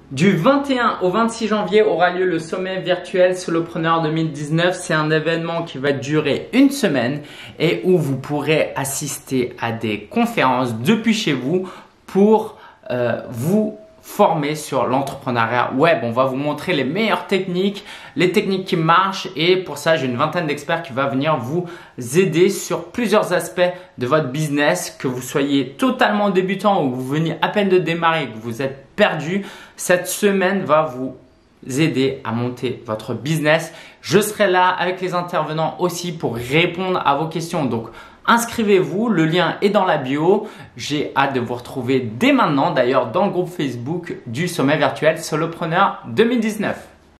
Du 21 au 26 janvier aura lieu le sommet virtuel Solopreneur 2019. C'est un événement qui va durer une semaine et où vous pourrez assister à des conférences depuis chez vous pour vous former sur l'entrepreneuriat web. On va vous montrer les meilleures techniques, les techniques qui marchent et pour ça, j'ai une vingtaine d'experts qui va venir vous aider sur plusieurs aspects de votre business, que vous soyez totalement débutant ou que vous veniez à peine de démarrer, que vous êtes perdu. Cette semaine va vous aider à monter votre business. Je serai là avec les intervenants aussi pour répondre à vos questions. Donc, inscrivez-vous, le lien est dans la bio. J'ai hâte de vous retrouver dès maintenant, d'ailleurs, dans le groupe Facebook du sommet virtuel Solopreneur 2019.